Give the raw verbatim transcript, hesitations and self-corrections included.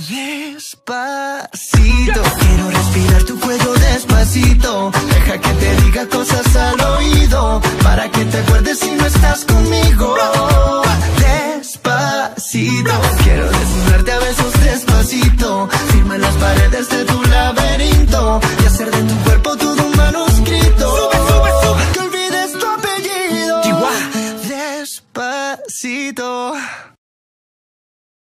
Despacito, quiero respirar tu cuello despacito. Deja que te diga cosas al oído, para que te acuerdes si no estás conmigo.